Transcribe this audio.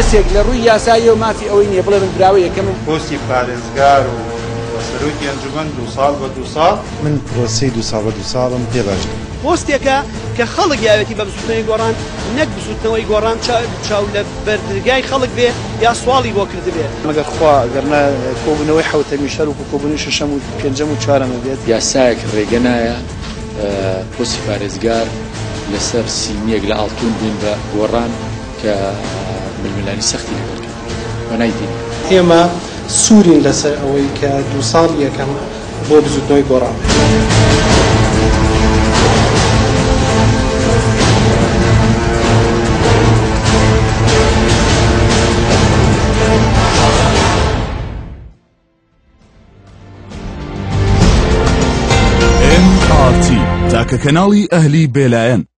کەسێک لە ڕووی یاسایی و مافی ئەوەی نییە بڵێ من براوە یەکەمم پۆستی پارێزگار و سەرۆکی ئەنجومەن 2 ساڵ بە 2 ساڵ من پرۆسەی 2 ساڵ بە 2 ساڵم پێ باشە. پۆستێکە کە خەڵک یاوێتی بە بسووتنەوەی گۆڕان نەک بسووتنەوەی گۆڕان چاو لە بەردرگای خەڵک بێ یا سواڵی بۆ کرد بێ مەگەر خوا گەرنا کۆبوونەوەی حوتەمی شەر و کۆبوونی شەشەم و پێنجەم و چوارەمە بێت یاسایەک ڕێگە نایە پۆستی پارێزگار لەسەر سینیەک لە ئاڵتون بوون بە گۆڕان کە ململانی سەختی لەگەڵکە بە نایدین. ئێمە سوورین لەسەر ئەوەی کە 2 ساڵ یەکەم بۆ بزوتنەوەی گۆڕان. MRT تاکە کەناڵی ئەهلی بێلایەن.